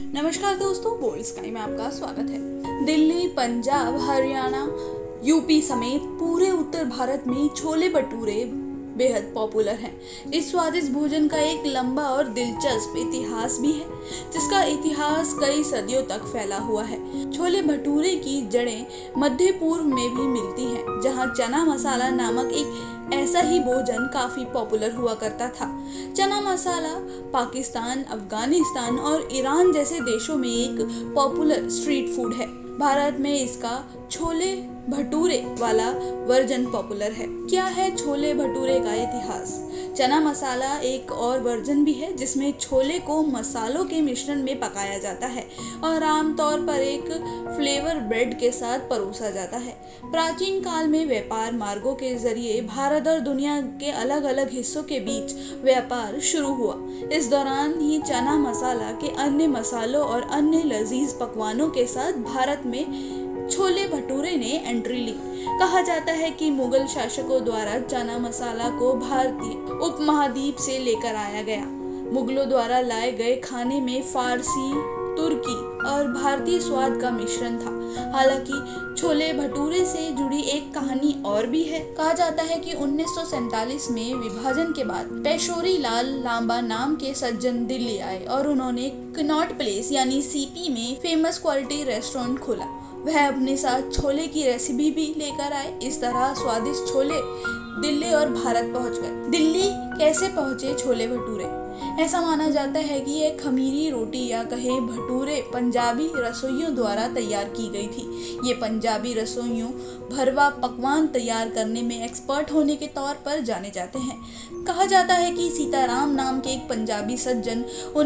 नमस्कार दोस्तों, bold sky में आपका स्वागत है। दिल्ली, पंजाब, हरियाणा, यूपी समेत पूरे उत्तर भारत में छोले भटूरे बेहद पॉपुलर हैं। इस स्वादिष्ट भोजन का एक लंबा और दिलचस्प इतिहास भी है, जिसका इतिहास कई सदियों तक फैला हुआ है। छोले भटूरे की जड़ें मध्य पूर्व में भी मिलती हैं, जहां चना मसाला नामक एक ऐसा ही भोजन काफी पॉपुलर हुआ करता था। चना मसाला पाकिस्तान, अफगानिस्तान और ईरान जैसे देशों में एक पॉपुलर स्ट्रीट फूड है। भारत में इसका छोले भटूरे वाला वर्जन पॉपुलर है। क्या है छोले भटूरे का इतिहास? चना मसाला एक और वर्जन भी है, जिसमें छोले को मसालों के मिश्रण में पकाया जाता है और आमतौर पर एक फ्लेवर ब्रेड के साथ परोसा जाता है। प्राचीन काल में व्यापार मार्गों के जरिए भारत और दुनिया के अलग अलग हिस्सों के बीच व्यापार शुरू हुआ। इस दौरान ही चना मसाला के अन्य मसालों और अन्य लजीज पकवानों के साथ भारत में छोले भटूरे ने एंट्री ली। कहा जाता है कि मुगल शासकों द्वारा चना मसाला को भारतीय उपमहाद्वीप से लेकर आया गया। मुगलों द्वारा लाए गए खाने में फारसी, तुर्की और भारतीय स्वाद का मिश्रण था। हालांकि छोले भटूरे से जुड़ी एक कहानी और भी है। कहा जाता है कि 1947 में विभाजन के बाद पेशोरी लाल लांबा नाम के सज्जन दिल्ली आए और उन्होंने कनॉट प्लेस यानी सीपी में फेमस क्वालिटी रेस्टोरेंट खोला। वह अपने साथ छोले की रेसिपी भी लेकर आए। इस तरह स्वादिष्ट छोले दिल्ली और भारत पहुंच गए। दिल्ली कैसे पहुंचे छोले भटूरे? ऐसा माना जाता है कि यह खमीरी रोटी या कहे भटूरे पंजाबी रसोइयों द्वारा तैयार की गई थी। ये पंजाबी रसोइयों भरवा पकवान तैयार करने में एक्सपर्ट होने के तौर पर जाने जाते हैं। कहा जाता है कि सीताराम नाम के एक पंजाबी सज्जन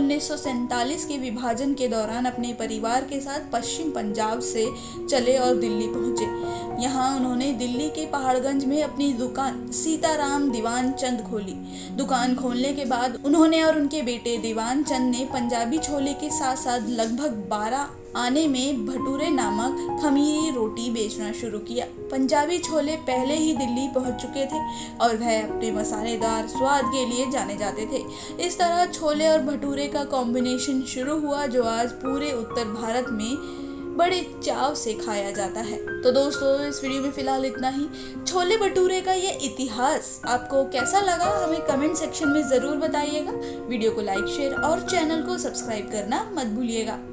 1947 के विभाजन के दौरान अपने परिवार के साथ पश्चिम पंजाब से चले और दिल्ली पहुंचे। यहाँ उन्होंने दिल्ली के पहाड़गंज में अपनी दुकान सीताराम दीवान चंद खोली। दुकान खोलने के बाद उन्होंने और उनके बेटे दीवान चंद ने पंजाबी छोले के साथ साथ लगभग 12 आने में भटूरे नामक खमीरी रोटी बेचना शुरू किया। पंजाबी छोले पहले ही दिल्ली पहुंच चुके थे और वह अपने मसालेदार स्वाद के लिए जाने जाते थे। इस तरह छोले और भटूरे का कॉम्बिनेशन शुरू हुआ, जो आज पूरे उत्तर भारत में बड़े चाव से खाया जाता है। तो दोस्तों, इस वीडियो में फिलहाल इतना ही। छोले भटूरे का ये इतिहास आपको कैसा लगा, हमें कमेंट सेक्शन में ज़रूर बताइएगा। वीडियो को लाइक, शेयर और चैनल को सब्सक्राइब करना मत भूलिएगा।